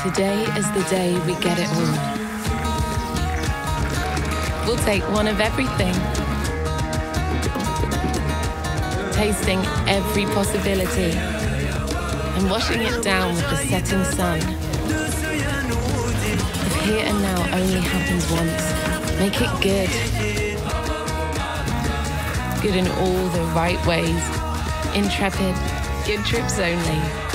Today is the day we get it all. We'll take one of everything, tasting every possibility and washing it down with the setting sun. If here and now only happens once, make it good. Good in all the right ways. Intrepid, good trips only.